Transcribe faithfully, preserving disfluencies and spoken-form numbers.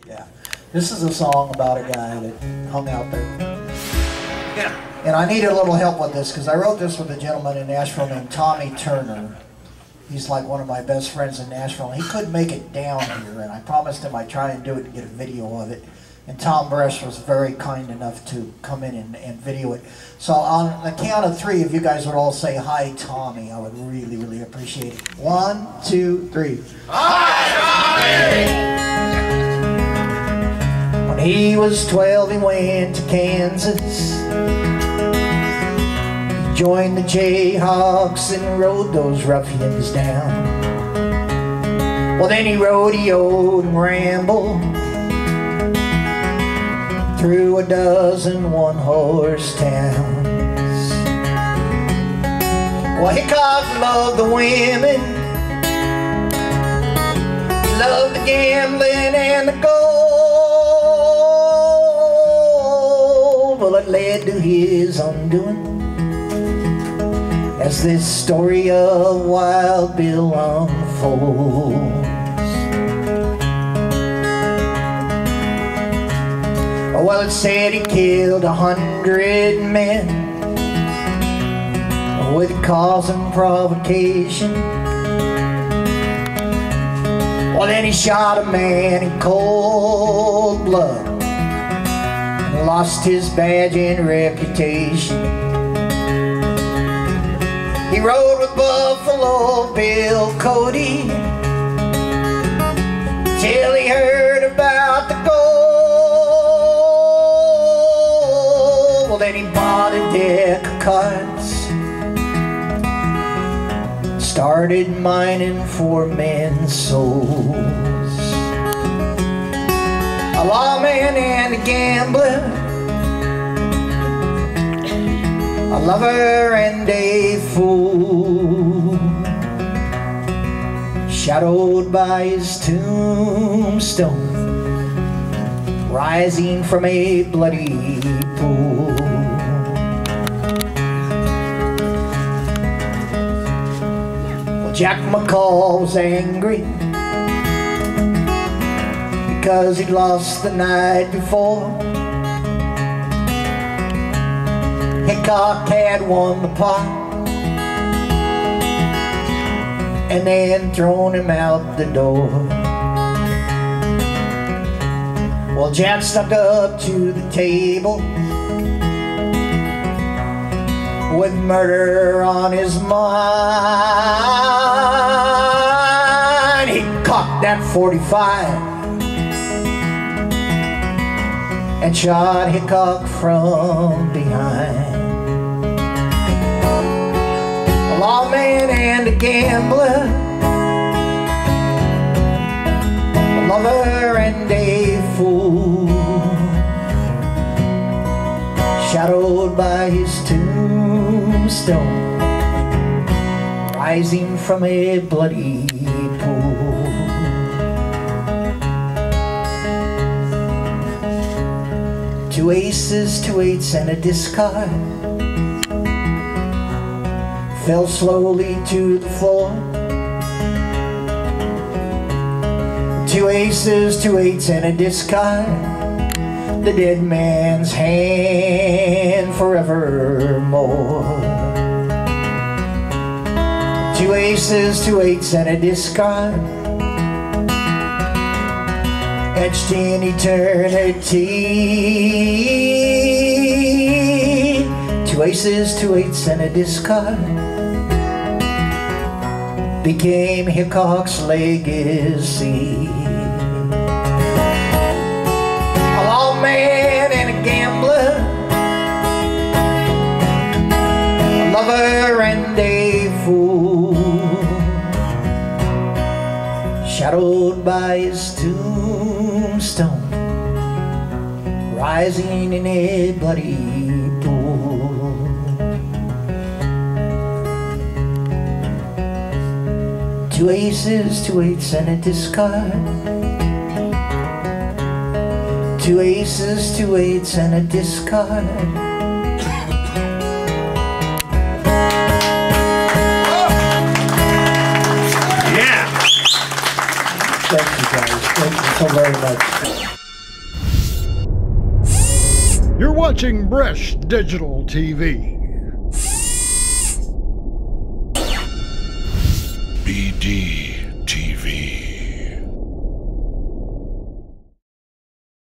Yeah. This is a song about a guy that hung out there. Yeah. And I needed a little help with this because I wrote this with a gentleman in Nashville named Tommy Turner. He's like one of my best friends in Nashville. He couldn't make it down here, and I promised him I'd try and do it and get a video of it. And Tom Bresch was very kind enough to come in and, and video it. So on the count of three, if you guys would all say hi, Tommy, I would really, really appreciate it. One, two, three. Hi, Tommy! When he was twelve, he went to Kansas. He joined the Jayhawks and rode those ruffians down. Well, then he rodeoed and rambled through a dozen one-horse towns. Well, Hickok loved the women, he loved the gambling and the gold. Well, it led to his undoing, as this story of Wild Bill unfolds. Well, it said he killed a hundred men with cause and provocation. Well, then he shot a man in cold blood and lost his badge and reputation. He rode with Buffalo Bill Cody till he heard about the gold. Well, then he bought a deck of cards, started mining for men's souls. A lawman and a gambler, a lover and a fool, shadowed by his tombstone, rising from a bloody pool. Well, Jack McCall was angry because he'd lost the night before. Hickok had won the pot and then thrown him out the door. Well, Jack stuck up to the table with murder on his mind. He cocked that forty-five and shot Hickok from behind. A lawman and a gambler, a lover and a fool, shadowed by his tombstone, rising from a bloody pool. Two aces, two eights, and a discard fell slowly to the floor. Two aces, two eights, and a discard, the dead man's hand forevermore. Two aces, two eights, and a discard, etched in eternity. Two aces, two eights, and a discard became Hickok's legacy. A lawman and a gambler, a lover and a fool, shadowed by his tombstone, rising in a bloody pool. Two aces, two eights, and a discard. Two aces, two eights, and a discard. Yeah. Thank you, guys. Thank you so very much. You're watching Bresh Digital T V. B D.